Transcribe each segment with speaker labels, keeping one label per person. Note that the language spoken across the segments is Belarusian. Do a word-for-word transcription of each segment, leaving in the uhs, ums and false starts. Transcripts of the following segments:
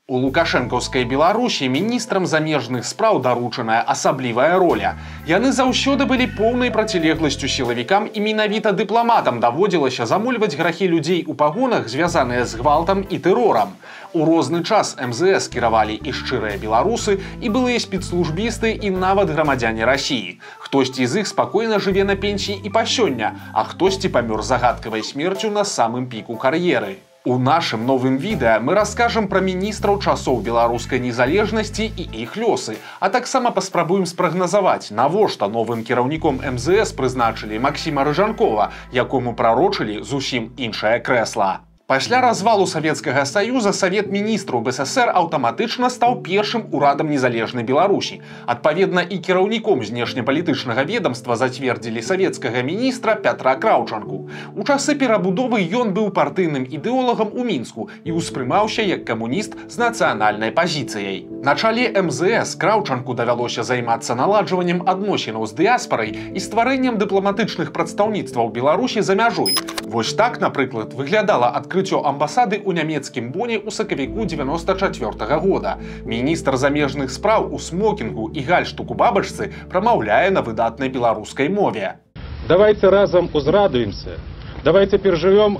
Speaker 1: У лукашэнкаўскай Беларусі міністрам замежных спраў даручаная асаблівая роля. Яны заўсёды былі поўнай процілегласцю сілавікам і менавіта дыпламатам даводзілася замульваць грахі людзей у пагонах, звязаныя з гвалтам і тэрорам. У розны час эм зэ эс кіравалі і шчырыя беларусы, і былыя спецслужбісты, і нават грамадзяне Расіі. Хтосьці з іх спакойна жыве на пенсіі і па сёння, а хтосьці памёр загадкавай смерцю на самым піку кар'еры. У нашым новым відэа мы раскажам пра міністраў часоў беларускай незалежнасці і іх лёсы, а таксама паспрабуем спрагназаваць, навошта новым кіраўніком эм зэ эс прызначылі Максіма Рыжанкова, якому прарочылі зусім іншае крэсла. Пасля развалу Савецкага Саюза Савет міністраў бэ эс эсэр аўтаматычна стаў першым урадам незалежнай Беларусі. Адпаведна, і кіраўніком знешнепалітычнага ведамства зацвердзілі савецкага міністра Пятра Краўчанку. У часы перабудовы ён быў партыйным ідэолагам у Мінску і ўспрымаўся як камуніст з нацыянальнай пазіцыяй. На чале эм зэ эс Краўчанку давялося займацца наладжваннем адносінаў з дыяспарай і стварэннем дыпламатычных прадстаўніцтваў Беларусі за мяжой. Вось так, напрыклад, выглядала адкрыццё амбасады ў нямецкім Боне ў сакавіку дзевяноста чацвёртага года. Міністр замежных спраў у смокінгу і гальштуку-бабачцы прамаўляе на выдатнай беларускай мове.
Speaker 2: Давайте разам узрадуемся, давайте перажывём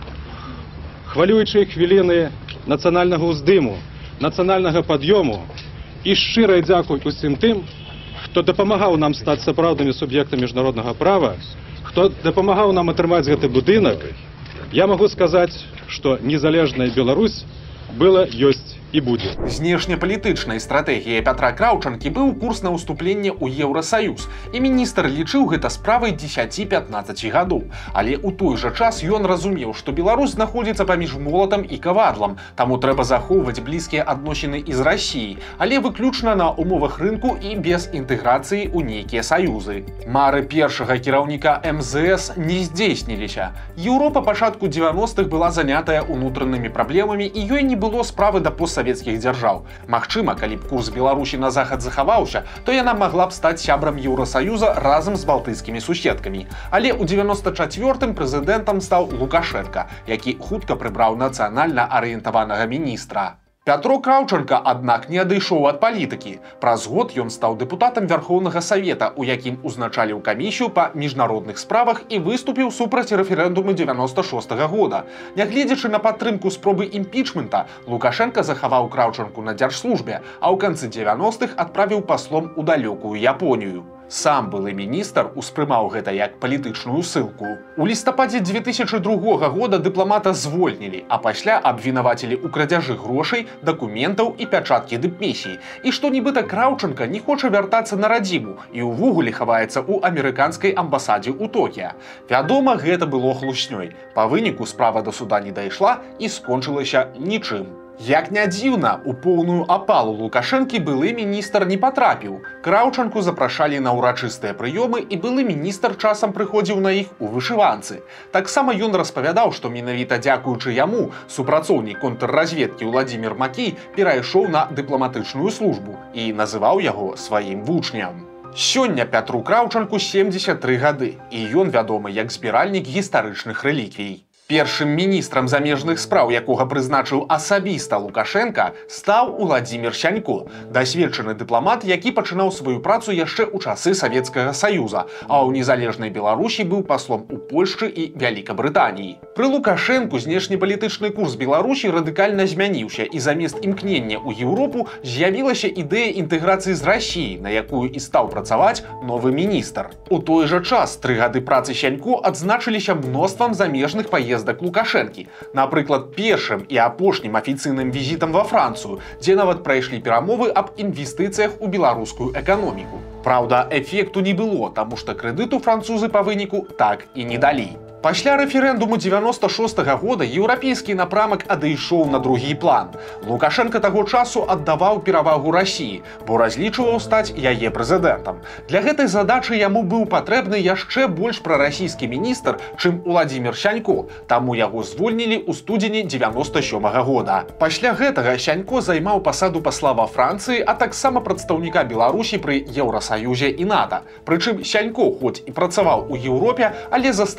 Speaker 2: хвалюючыя хвіліны нацыянальнага ўздыму, нацыянальнага пад'ёму і шчырай дзякуй усім тым, хто дапамагаў нам стаць сапраўднымі суб'ектамі міжнароднага права, хто дапамагаў нам атрымаць гэты будынак. Я могу сказаць, што незалежная Беларусь была, ёсць і будзе.
Speaker 1: Знешнепалітычнай стратэгіяй Пятра Краўчанкі быў курс на ўступленне ў Еўрасаюз, і міністр лічыў гэта справай дзесяці-пятнаццаці гадоў. Але ў той жа час ён разумеў, што Беларусь знаходзіцца паміж молатам і кавадлам, таму трэба захоўваць блізкія адносіны і з Расіяй, але выключна на умовах рынку і без інтэграцыі ў нейкія саюзы. Мары першага кіраўніка эм зэ эс не здзейсніліся. Еўропа пачатку дзевяностых была занятая унутранымі праблемамі, і ёй не было справы да постсавецкіх савецкіх дзяржаў. Магчыма, калі б курс Беларусі на захад захаваўся, то яна магла б стаць сябрам Еўрасаюза разам з балтыйскімі суседкамі. Але ў дзевяноста чацвёртым прэзідэнтам стаў Лукашенка, які хутка прыбраў нацыянальна арыентаванага міністра. Пятро Краўчанка, аднак, не адышоў ад палітыкі. Праз год ён стаў дэпутатам Вярхоўнага Савета, у якім узначаліў камісію па міжнародных справах і выступіў супраць рэферэндуму дзевяноста шостага года. Нягледзячы на падтрымку спробы імпічмента, Лукашенка захаваў Краўчанку на дзяржслужбе, а ў канцы дзевяностых адправіў паслом у далёкую Японію. Сам былы міністр успрымаў гэта як палітычную ссылку. У лістападзе дзве тысячы другога года дыпламата звольнілі, а пасля абвінавацілі ў крадзяжы грошай, дакументаў і пячаткі дыпмісіі. І што нібыта Краўчанка не хоча вяртацца на радзіму і ўвогуле хаваецца ў амерыканскай амбасадзе ў Токіа. Вядома, гэта было хлуснёй. Па выніку справа да суда не дайшла і скончылася нічым. Як не дзіўна, у поўную апалу Лукашэнкі былы міністр не патрапіў. Краўчанку запрашалі на ўрачыстыя прыёмы, і былы міністр часам прыходзіў на іх у вышыванцы. Таксама ён распавядаў, што менавіта дзякуючы яму супрацоўнік контрразведкі Уладзімір Макей перайшоў на дыпламатычную службу і называў яго сваім вучням. Сёння Пятру Краўчанку семдзесят тры гады, і ён вядомы як збіральнік гістарычных рэліквій. Першым міністрам замежных спраў, якога прызначыў асабіста Лукашенка, стаў Уладзімір Сянько, дасведчаны дыпламат, які пачынаў сваю працу яшчэ ў часы Савецкага Саюза, а ў незалежнай Беларусі быў паслом у Польшчы і Вялікабрытаніі. Пры Лукашэнку знешнепалітычны курс Беларусі радыкальна змяніўся, і замест імкнення ў Еўропу з'явілася ідэя інтэграцыі з Расіяй, на якую і стаў працаваць новы міністр. У той жа час тры гады працы Сянько адзначыліся мноствам замежных паездак Лукашэнкі. Напрыклад, першым і апошнім афіцыйным візітам ва Францыю, дзе нават прайшлі перамовы аб інвестыцыях у беларускую эканоміку. Праўда, эфекту не было, таму што крэдыту французы па выніку так і не далі. Пасля рэферэндуму дзевяноста шостага года еўрапейскі напрамак адышоў на другі план. Лукашенка таго часу аддаваў перавагу Расіі, бо разлічваў стаць яе прэзідэнтам. Для гэтай задачы яму быў патрэбны яшчэ больш прарасійскі міністр, чым Уладзімір Сянько, таму яго звольнілі ў студзені дзевяноста сёмага года. Пасля гэтага Сянько займаў пасаду пасла ва Францыі, а таксама прадстаўніка Беларусі пры Еўрасаюзе і НАТО. Прычым Сянько хоць і працаваў у Еўропе, але заставаўся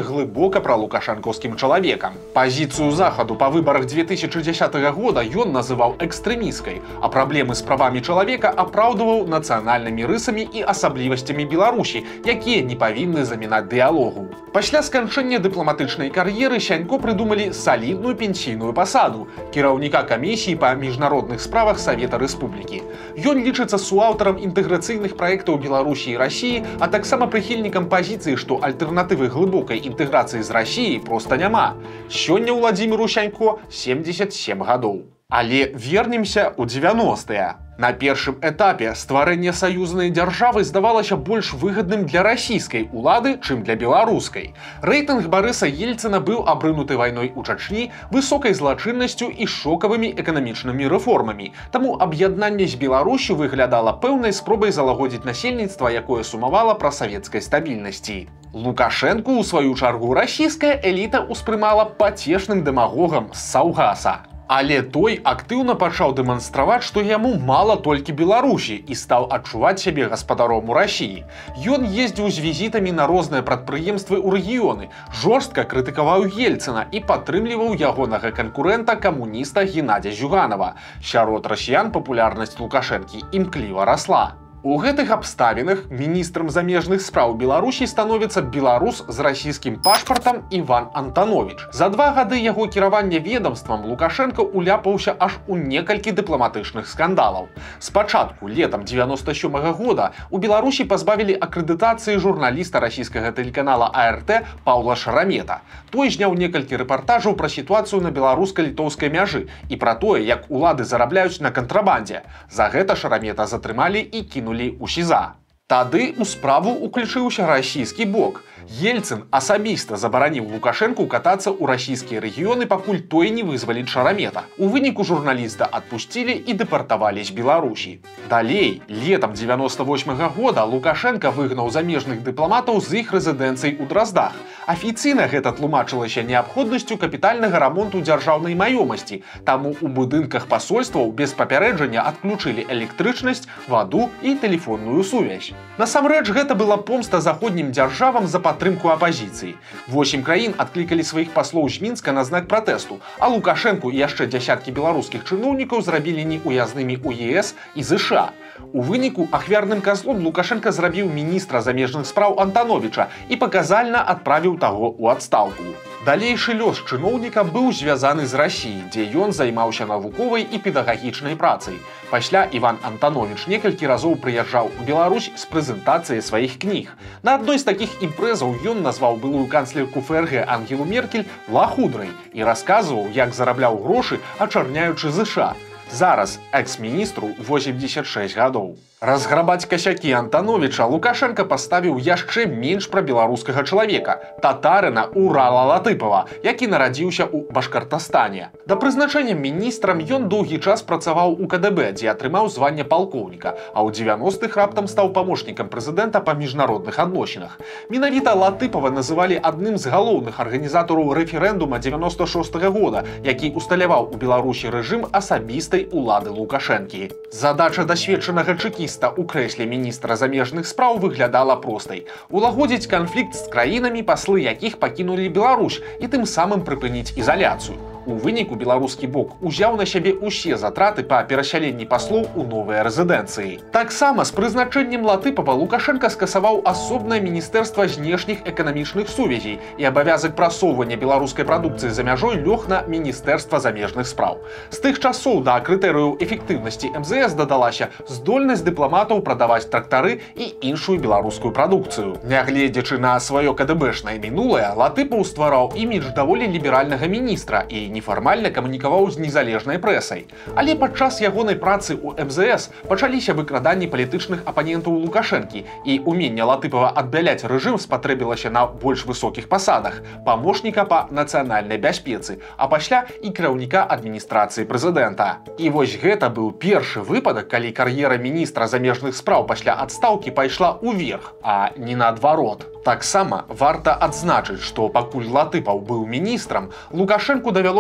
Speaker 1: глыбока пралукашэнкаўскім чалавекам. Пазіцыю захаду па выбарах две тысячи дзесятого года ён называў экстрэміскай, а праблемы з правамі чалавека апраўдваў нацыянальнымі рысамі і асаблівасцямі Беларусі, якія не павінны замінаць дыялогу. Пасля сканчэння дыпламатычнай кар'еры Сянько прыдумалі салідную пенсійную пасаду кіраўніка камісіі па міжнародных справах Савета Рэспублікі. Ён лічыцца суаўтарам інтэграцыйных праектаў Беларусі і Расіі, а таксама прыхільнікам пазіцыі, што альтэрнатывы глыбокай інтэграцыі з Расіяй проста няма. Сёння Уладзіміру Сянько семьдесят семь гадоў. Але вернемся ў дзевяностыя. На першым этапе стварэнне саюзнай дзяржавы здавалася больш выгадным для расійскай улады, чым для беларускай. Рэйтынг Барыса Ельцына быў абрынуты вайной у Чачні, высокай злачыннасцю і шокавымі эканамічнымі рэформамі. Таму аб'яднанне з Беларусю выглядала пэўнай спробай залагодзіць насельніцтва, якое сумавала пра савецкай стабільнасці. Лукашэнку, у сваю чаргу, расійская эліта ўспрымала пацешным дэмагогам з Саўгаса. Але той актыўна пачаў дэманстраваць, што яму мала толькі Беларусі і стаў адчуваць сябе гаспадаром у Расіі. Ён ездзіў з візітамі на розныя прадпрыемствы ў рэгіёны, жорстка крытыкаваў Ельцына і падтрымліваў ягонага канкурэнта камуніста Геннадзя Зюганова. Сярод расіян папулярнасць Лукашэнкі імкліва расла. У гэтых абставінах міністрам замежных спраў Беларусі становіцца беларус з расійскім пашпартам Іван Антановіч. За два гады яго кіравання ведомствам Лукашенко уляпаўся аж у некалькі дыпламатычных скандалаў. Спачатку, летам девяносто сёмага года, у Беларусі пазбавілі акрэдытацыі журналіста расійскага тэлеканала А Р Т Паўла Шарамета. Той зняў некалькі рэпартажаў пра сітуацыю на беларуска-літоўскай мяжы і пра тое, як улады зарабляюць на кантрабандзе. За гэта Шарамета затрымалі і кінулі у СІЗА. Тады ў справу уключыўся расійскі бок. Ельцын асабіста забараніў Лукашэнку катацца ў расійскія рэгіёны, пакуль той не вызваліць Шарамета. У выніку журналіста адпусцілі і дэпартавалі з Беларусі. Далей, летам девяносто восьмага года Лукашенка выгнаў замежных дыпламатаў з іх рэзідэнцый у Драздах. Афіцыйна гэта тлумачылася неабходнасцю капітальнага рамонту дзяржаўнай маёмасці, таму ў будынках пасольстваў без папярэджання адключылі электрычнасць, ваду і тэлефонную сувязь. Насамрэч, гэта была помста заходнім дзяржавам за падтрымку апазіцыі. Восем краін адклікалі сваіх паслоў з Мінска на знак пратэсту, а Лукашэнку і яшчэ дзясяткі беларускіх чыноўнікаў зрабілі неуязнымі ў Е С і З Ш А. У выніку ахвярным казлом Лукашенка зрабіў міністра замежных спраў Антановіча і паказальна адправіў таго ў адстаўку. Далейшы лёс чыноўніка быў звязаны з Расіяй, дзе ён займаўся навуковай і педагагічнай працай. Пасля Іван Антановіч некалькі разоў прыязджаў у Беларусь з прэзентацыяй сваіх кніг. На адной з такіх імпрэзаў ён назваў былую канцлерку Ф Р Г Ангелу Меркель лахудрай і расказваў, як зарабляў грошы, ачарняючы З Ш А. Зараз экс-міністру восемьдесят шесть гадоў. Разграбаць касякі Антановіча Лукашенка паставіў яшчэ менш пра беларускага чалавека, татарына Урала Латыпова, які нарадзіўся ў Башкартастане. Да прызначэння міністрам ён доўгі час працаваў у К Д Б, дзе атрымаў званне палкоўніка, а ў девяностых раптам стаў памочнікам прэзідэнта па міжнародных адносінах. Менавіта Латыпова называлі адным з галоўных арганізатараў рэферэндума девяносто шостага года, які усталяваў у Беларусі рэжым асабістай улады Лукашэнкі. Задача дасведчанага чэкіста у крэсле міністра замежных спраў выглядала простай – улагодзіць канфлікт з краінамі, паслы якіх пакінулі Беларусь, і тым самым прыпыніць ізаляцыю. У выніку беларускі бок узяў на сябе ўсе затраты па перасяленні паслоў у новыя рэзідэнцыі. Таксама з прызначэннем Латыпова Лукашенка скасаваў асобнае міністэрства знешніх эканамічных сувязей і абавязак прасоўвання беларускай прадукцыі за мяжой лёг на міністэрства замежных спраў. З тых часоў да крытэрыяў эфектыўнасці М З С дадалася здольнасць дыпламатаў прадаваць трактары і іншую беларускую прадукцыю. Нягледзячы на сваё К Д Бшнае мінулае, Латыпаў ствараў імідж даволі ліберальнага міністра і нефармальна камунікаваў з незалежнай прэсай. Але падчас ягонай працы ў М З С пачаліся выкраданні палітычных апанентаў Лукашэнкі, і уменне Латыпова аддаляць рэжым спатрэбілася на больш высокіх пасадах – памочніка па нацыянальнай бяспецы, а пасля і кіраўніка адміністрацыі прэзідэнта. І вось гэта быў першы выпадак, калі кар'ера міністра замежных спраў пасля адстаўкі пайшла ўверх, а не наадварот. Таксама варта адзначыць, што пакуль Латыпаў быў міністрам, Лукашэнку давялося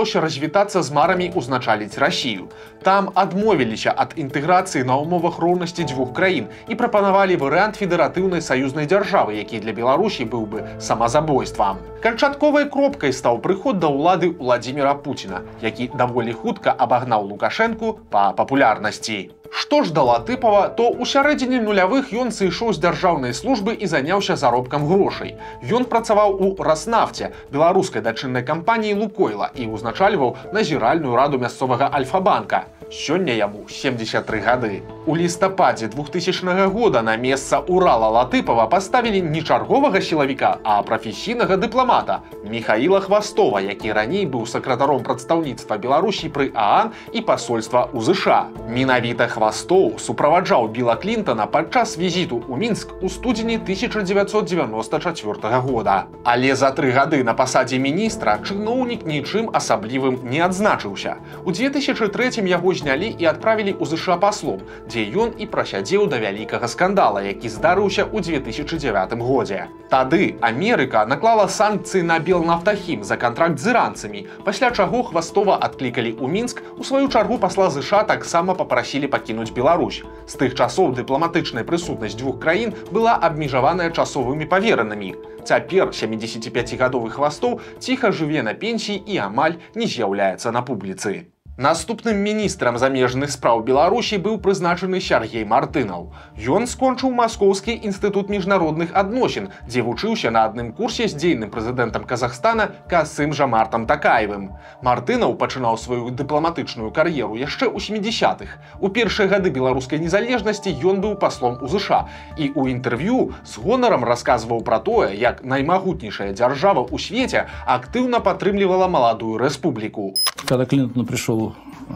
Speaker 1: збіраўся развітацца з марамі ўзначаліць Расію. Там адмовіліся ад інтэграцыі на ўмовах роўнасці дзвюх краін і прапанавалі варыянт федэратыўнай саюзнай дзяржавы, які для Беларусі быў бы самазабойствам. Канчатковай кропкай стаў прыход да ўлады Владзіміра Пуціна, які даволі хутка абагнаў Лукашэнку па папулярнасці. Што ж да Латыпава, то ў сярэдзіне нулявых ён сышоў з дзяржаўнай службы і заняўся заробкам грошай. Ён працаваў у Раснафце, беларускай дачыннай кампаніі Лукойла, і ўзначальваў назіральную раду мясцовага Альфа-банка. Сёння яму семдзесят тры гады. У лістападзе двухтысячнага года на месца Урала Латыпава паставілі не чарговага сілавіка, а прафесійнага дыпламата Міхаіла Хвастова, які раней быў сакратаром прадстаўніцтва Беларусі пры ААН і пасольства ў ЗША. Менавіта Хвастоў суправаджаў Біла Клінтана падчас візіту ў Мінск у студзені тысяча дзевяцьсот дзевяноста чацвёртага года. Але за тры гады на пасадзе міністра чыноўнік нічым асаблівым не адзначыўся. У две тысячы трэцім яго знялі і адправілі ў ЗША паслом, дзе ён і прасядзеў да вялікага скандала, які здарыўся ў две тысячы дзявятым годзе. Тады Амерыка наклала санкцыі на Белнафтахім за кантракт з іранцамі, пасля чаго Хвастова адклікалі ў Мінск, у сваю чаргу пасла ЗША таксама папрасілі пакінуць Беларусь. З тых часоў дыпламатычная прысутнасць дзвюх краін была абмежаваная часовымі паверанымі. Цяпер сямідзесяціпяцігадовы Хвастоў ціха жыве на пенсіі і амаль не з'яўляецца на публіцы. Наступным міністрам замежных спраў Беларусі быў прызначаны Сяргей Мартынаў. Ён скончыў Маскоўскі інстытут міжнародных адносін, дзе вучыўся на адным курсе з дзейным прэзідэнтам Казахстана Касым-Жамартам Такаевым. Мартынаў пачынаў сваю дыпламатычную кар'еру яшчэ ў сямідзесятых. У першыя гады беларускай незалежнасці ён быў паслом у ЗША і ў інтэрв'ю з гонарам расказваў пра тое, як наймагутнейшая дзяржава ў свеце актыўна падтрымлівала маладую рэспубліку.
Speaker 3: Когда Клинтон пришел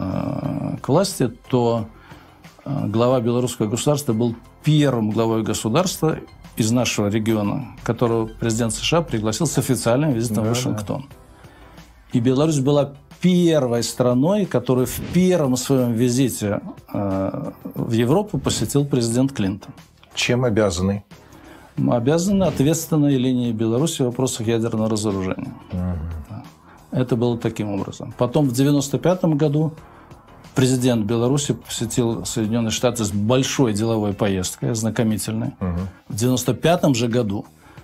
Speaker 3: э, к власти, то э, глава белорусского государства был первым главой государства из нашего региона, которого президент США пригласил с официальным визитом да, в Вашингтон. Да. И Беларусь была первой страной, которую в первом своем визите э, в Европу посетил президент Клинтон.
Speaker 4: Чем обязаны?
Speaker 3: Мы обязаны ответственной линией Беларуси в вопросах ядерного разоружения. Угу. Это было таким образом. Потом в девяносто пятом году президент Беларуси посетил Соединенные Штаты с большой деловой поездкой, ознакомительной. Угу. В девяносто пятом же году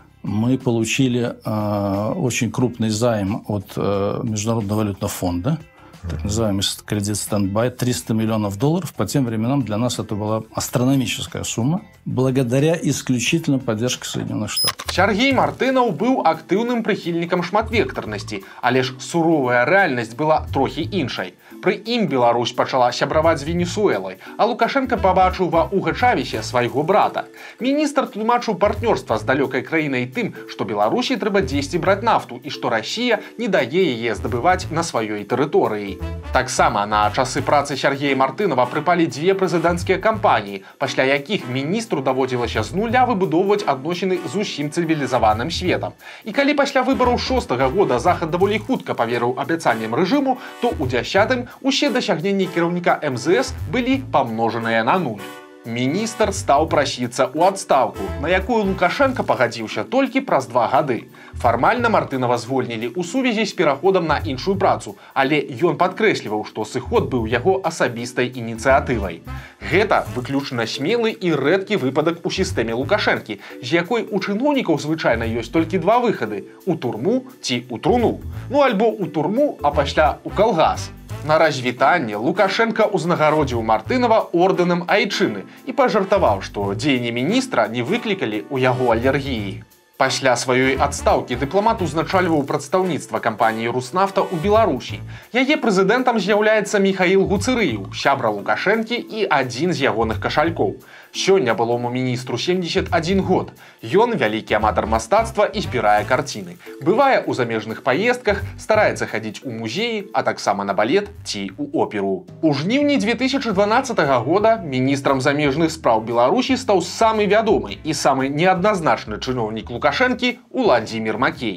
Speaker 3: мы получили э, очень крупный займ от э, Международного валютного фонда, так называемый кредит стендбай, триста миллионов долларов. По тем временам для нас это была астрономическая сумма, благодаря исключительно поддержке Соединенных Штатов.
Speaker 1: Сяргей Мартынаў быў актыўным прыхільнікам шматвектарнасці, але ж суровая рэальнасць была трохі іншай. Пры ім Беларусь пачала сябраваць з Венесуэлай, а Лукашенко пабачыў ва Уга Чавесе свайго брата. Міністр тлумачыў партнёрства з далёкай краінай тым, што Беларусі трэба дзесьці браць нафту і што Расія не дае яе здабываць на сваёй тэрыторыі. Таксама на часы працы Сяргея Мартынава прыпалі дзве прэзідэнцкія кампаніі, пасля якіх міністру даводзілася з нуля выбудоўваць адносіны з усім цывілізаваным светам. І калі пасля выбараў шостага года Захад даволі хутка паверыў абяцанням рэжыму, то ў дзясятым усе дасягненні кіраўніка эм зэ эс былі памножаныя на нуль. Міністр стаў прасіцца ў адстаўку, на якую Лукашенко пагадзіўся толькі праз два гады. Фармальна Мартынава звольнілі ў сувязі з пераходам на іншую працу, але ён падкрэсліваў, што сыход быў яго асабістай ініцыятывай. Гэта выключна смелы і рэдкі выпадак у сістэме Лукашэнкі, з якой у чыноўнікаў звычайна ёсць толькі два выхады – у турму ці ў труну. Ну альбо ў турму, а пасля ў калгас. На развітанне Лукашенко ўзнагародзіў Мартынава ордэнам Айчыны і пажартаваў, што дзеянні міністра не выклікалі ў яго алергіі. Пасля сваёй адстаўкі дыпламат узначальваў прадстаўніцтва кампаніі «Руснафта» ў Беларусі. Яе прэзідэнтам з'яўляецца Міхаіл Гуцырыеў, сябра Лукашэнкі і адзін з ягоных кашалькоў. Сёння былому міністру семьдесят один год. Ён вялікі аматар мастацтва і збірае карціны. Бывае ў замежных паездках, стараецца хадзіць у музеі, а таксама на балет ці ў оперу. У жніўні две тысячы дванаццатага года міністрам замежных спраў Беларусі стаў самы вядомы і самы неадназначны чыноўнік Лукашэнкі Владзімір Макей.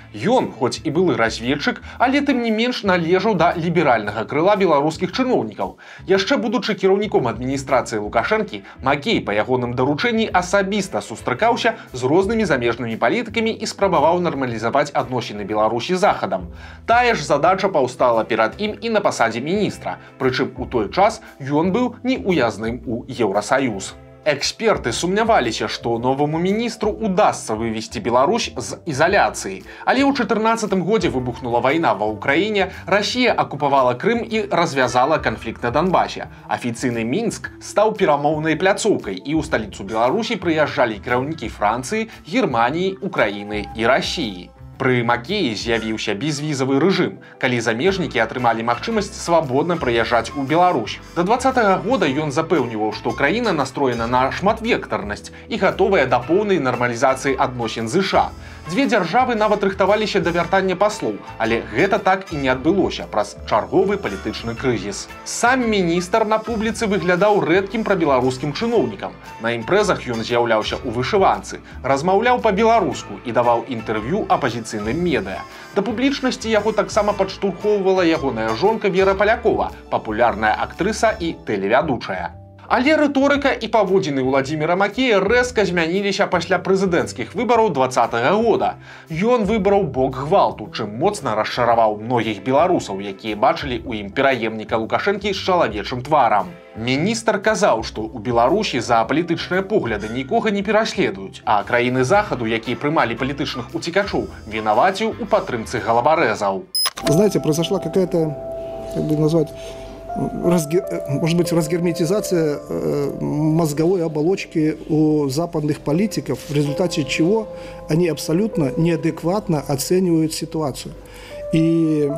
Speaker 1: Ён, хоць і былы разведчык, але тым не менш належаў да ліберальнага крыла беларускіх чыноўнікаў. Яшчэ будучы кіраўніком адміністрацыі Лукашэнкі, Макей па ягоным даручэнні асабіста сустракаўся з рознымі замежнымі палітыкамі і спрабаваў нармалізаваць адносіны Беларусі з Захадам. Тая ж задача паўстала перад ім і на пасадзе міністра, прычым у той час ён быў неуязным у Еўрасаюз. Эксперты сумняваліся, што новаму міністру удасца вывесці Беларусь з ізаляцыі. Але ў чатырнаццатым годзе выбухнула вайна ва Ўкраіне, Расія акупавала Крым і развязала канфлікт на Донбасе. Афіцыйны Мінск стаў перамоўнай пляцоўкай, і ў сталіцу Беларусі прыязджалі кіраўнікі Францыі, Германіі, Украіны і Расіі. Пры Макеі з'явіўся безвізавы рэжым, калі замежнікі атрымалі магчымасць свабодна прыязджаць у Беларусь. Да дваццатага года ён запэўніваў, што краіна настроена на шматвектарнасць і гатовая да поўнай нармалізацыі адносін з ЗША. Дзве дзяржавы нават рыхтаваліся да вяртання паслоў, але гэта так і не адбылося праз чарговы палітычны крызіс. Сам міністр на публіцы выглядаў рэдкім прабеларускім чыноўнікам. На імпрэзах ён з'яўляўся ў вышыванцы, размаўляў па-беларуску і даваў інтэрв'ю апазіцыйным медыа. Да публічнасці яго таксама падштурхоўвала ягоная жонка Вера Палякова, папулярная актрыса і тэлевядучая. Але рыторыка і паводзіны Уладзіміра Макея рэзка змяніліся пасля прэзідэнцкіх выбараў дваццатага года. Ён выбраў бок гвалту, чым моцна расчараваў многіх беларусаў, якія бачылі ў ім пераемніка Лукашэнкі з чалавечым тварам. Міністр казаў, што ў Беларусі за палітычныя погляды нікога не пераследуюць, а краіны Захаду, якія прымалі палітычных уцікачоў, вінаваціў у падтрымцы галабарэзаў.
Speaker 4: Знаете, произошла какая-то, как бы назвать, Разгер... может быть, разгерметизация мозговой оболочки у западных политиков, в результате чего они абсолютно неадекватно оценивают ситуацию. И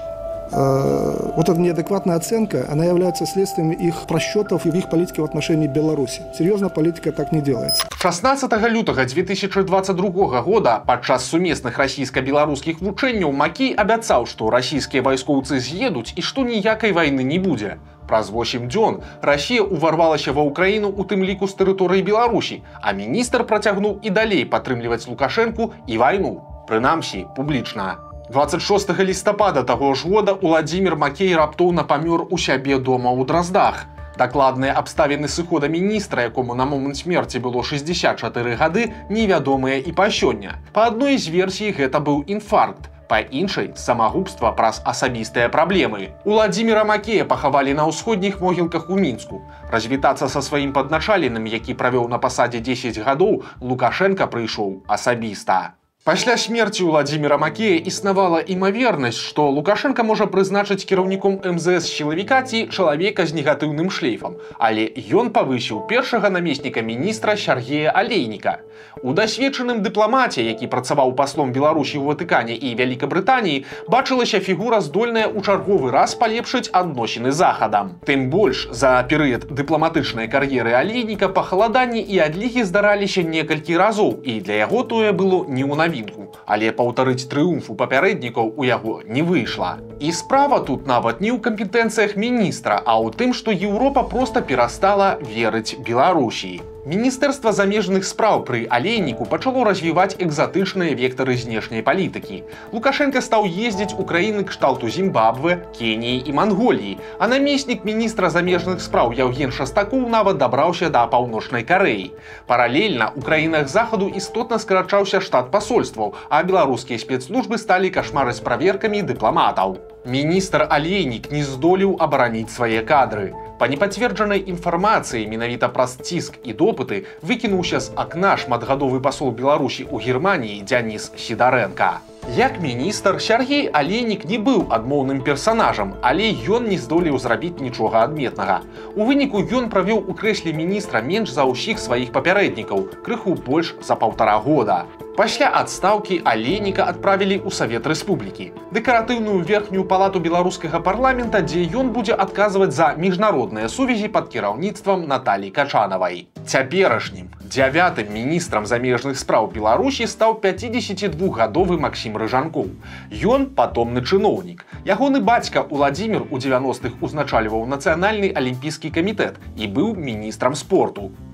Speaker 4: э, вот эта неадекватная оценка, она является следствием их просчетов и в их политике в отношении Беларуси. Серьезно, политика так не делается.
Speaker 1: шаснаццатага лютага дзве тысячы дваццаць другога года падчас сумесных расійска-беларускіх вучэнняў Макей абяцаў, што расійскія вайскоўцы з'едуць і што ніякай вайны не будзе. Праз восем дзён Расія ўварвалася ва ўкраіну, у тым ліку з тэрыторыі Беларусі, а міністр працягнуў і далей падтрымліваць Лукашэнку і вайну, прынамсі, публічна. дваццаць шостага лістапада таго ж года Уладзімір Макей раптоўна памёр у сябе дома ў Драздах. Дакладныя абставіны сыхода міністра, якому на момант смерці было шэсцьдзесят чатыры гады, невядомыя і па сёння. Па адной з версій гэта быў інфаркт, па іншай самагубства праз асабістыя праблемы. Уладзіміра Макея пахавалі на ўсходніх могілках у Мінску. Развітацца са сваім падначаленым, які правёў на пасадзе дзесяць гадоў, Лукашэнка прыйшоў асабіста. Пасля смерці Уладзіміра Макея існавала імавернасць, што Лукашэнка можа прызначыць кіраўніком эм зэ эс сілавіка ці чалавека з негатыўным шлейфам, але ён павысіў першага намесніка міністра Сяргея Алейніка. У дасведчаным дыпламаце, які працаваў паслом Беларусі ў Ватыкане і Вялікабрытаніі, бачылася фігура, здольная ў чарговы раз палепшыць адносіны з Захадам. Тым больш, за перыяд дыпламатычнай кар'еры Алейніка пахаладанні і адлігі здараліся некалькі разоў, і для яго тое было не ў навінку. Але паўтарыць трыумф у папярэднікаў у яго не выйшла. І справа тут нават не ў кампетэнцыях міністра, а ў тым, што Еўропа проста перастала верыць Беларусі. Міністэрства замежных спраў пры Алейніку пачало развіваць экзатычныя вектары знешняй палітыкі. Лукашэнка стаў ездзіць у краіны кшталту Зімбабве, Кеніі і Манголіі, а намеснік міністра замежных спраў Яўген Шастакоў нават дабраўся да Паўночнай Карэі. Паралельна ў краінах Захаду істотна скарачаўся штат пасольстваў, а беларускія спецслужбы сталі кашмарыць праверкамі дыпламатаў. Міністр Алейнік не здолеў абараніць свае кадры. Па непацверджанай інфармацыі, менавіта праз ціск і допыты, выкінуўся з акна шматгадовы пасол Беларусі ў Германіі Дзяніс Сідарэнка. Як міністр, Сяргей Алейнік не быў адмоўным персанажам, але ён не здолеў зрабіць нічога адметнага. У выніку ён правёў у крэсле міністра менш за ўсіх сваіх папярэднікаў, крыху больш за паўтара года. Пасля адстаўкі Алейніка адправілі ў Савет Рэспублікі, дэкаратыўную верхнюю палату беларускага парламента, дзе ён будзе адказваць за міжнародныя сувязі пад кіраўніцтвам Наталіі Качанавай. Цяперашнім, дзявятым міністрам замежных спраў Беларусі стаў пяцідзесятидвухгадовы Максім Рыжанкоў. Ён патомны чыноўнік. Ягоны бацька Уладзімір у дзевяностых узначальваў Нацыянальны алімпійскі камітэт і быў міністрам спорту.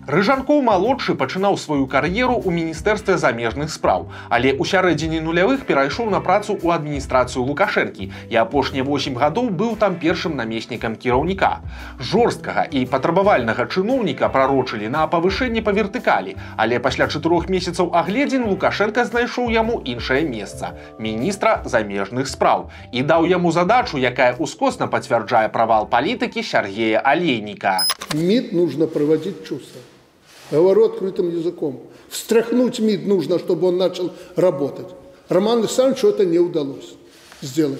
Speaker 1: Рыжанкоў малодшы пачынаў сваю кар'еру ў міністэрстве замежных спраў, але ў сярэдзіне нулявых перайшоў на працу ў адміністрацыю Лукашэнкі і апошнія восем гадоў быў там першым намеснікам кіраўніка. Жорсткага і патрабавальнага чыноўніка прарочылі на павышэнне па вертыкалі, але пасля чатырох месяцаў агледзін Лукашенка знайшоў яму іншае месца – міністра замежных спраў і даў яму задачу, якая ускосна пацвярджае правал палітыкі Сергея Олейніка.
Speaker 5: МИД нужно проводить чувства. Говорю открытым языком. Встряхнуть МИД нужно, чтобы он начал работать. Роману Александровичу это не удалось сделать.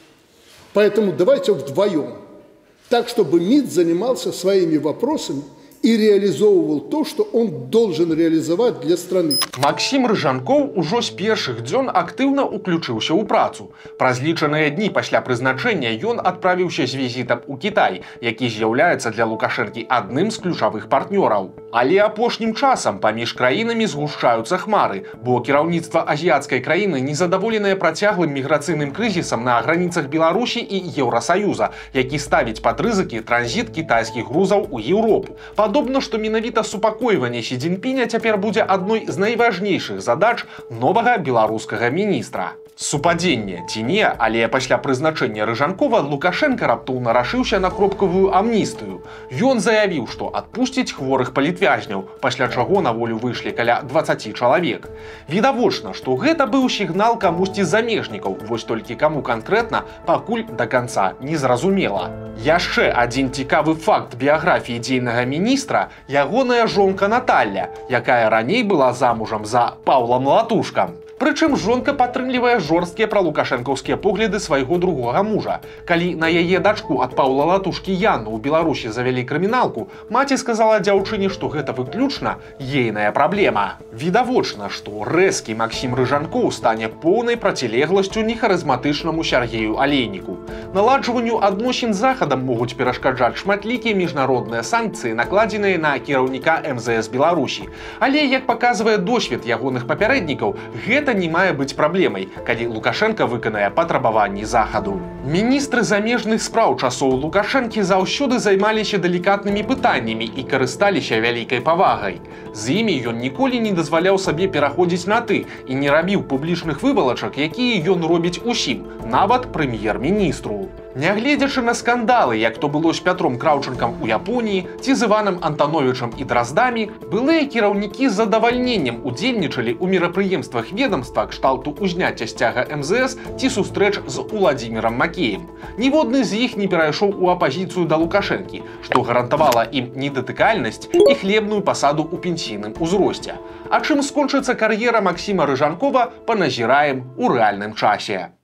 Speaker 5: Поэтому давайте вдвоем. Так, чтобы МИД занимался своими вопросами и реализовывал то, что он должен реализовать для страны.
Speaker 1: Максим Рыжанкоў ужо з першых дзён актыўна ўключыўся ў працу. Праз лічаныя дні пасля прызначэння ён адправіўся з візітам у Кітай, які з'яўляецца для Лукашэнкі адным з ключавых партнёраў. Але апошнім часам паміж краінамі згушчаюцца хмары, бо кіраўніцтва азіяцкай краіны незадаволенае працяглым міграцыйным крызісам на граніцах Беларусі і Еўрасаюза, які ставіць пад рызыкі транзіт кітайскіх грузаў у Еўропу. Падобна, што менавіта супакойванне Сі Цзіньпіня цяпер будзе адной з найважнейшых задач новага беларускага міністра. Супадзенне ці не, але пасля прызначэння Рыжанкова Лукашенка раптоўна рашыўся на кропкавую амністыю. Ён заявіў, што адпусціць хворых палітвязняў, пасля чаго на волю выйшлі каля дваццаці чалавек. Відавочна, што гэта быў сігнал камусьці з замежнікаў, вось толькі каму канкрэтна пакуль да канца не зразумела. Яшчэ адзін цікавы факт біяграфіі дзейнага міністра – ягоная жонка Наталля, якая раней была замужам за Паўлам Латушкам. Прычым жонка падтрымлівае жорсткія пралукашэнкаўскія погляды свайго другога мужа. Калі на яе дачку ад Паўла Латушкі Яну ў Беларусі завялі крыміналку, маці сказала дзяўчыне, што гэта выключна ейная праблема. Відавочна, што рэзкі Максім Рыжанкоў стане поўнай процілегласцю нехарызматычнаму Сергею Олейніку. Наладжванню адносін з Захадам могуць перашкаджаць шматлікія міжнародныя санкцыі, накладзеныя на кіраўніка эм зэ эс Беларусі. Але, як паказвае досвед ягоных папярэднікаў, гэта Гэта не мае быць праблемай, калі Лукашенка выканае патрабаванні Захаду. Міністры замежных спраў часоў Лукашэнкі заўсёды займаліся далікатнымі пытаннямі і карысталіся вялікай павагай. З імі ён ніколі не дазваляў сабе пераходзіць на «ты» і не рабіў публічных вывалачак, якія ён робіць усім, нават прэм'ер-міністру. Нягледзячы на скандалы, як то было з Пятром Краўчанкам у Японіі ці з Іванам Антановічам і Драздамі, былыя кіраўнікі з задавальненнем удзельнічалі ў мерапрыемствах ведамства кшталту узняцця сцяга эм зэ эс ці сустрэч з Уладзімірам Макеем. Ніводны з іх не перайшоў у апазіцыю да Лукашэнкі, што гарантавала ім недатыкальнасць і хлебную пасаду ў пенсійным узросце. А чым скончыцца кар'ера Максіма Рыжанкова, паназіраем у рэальным часе.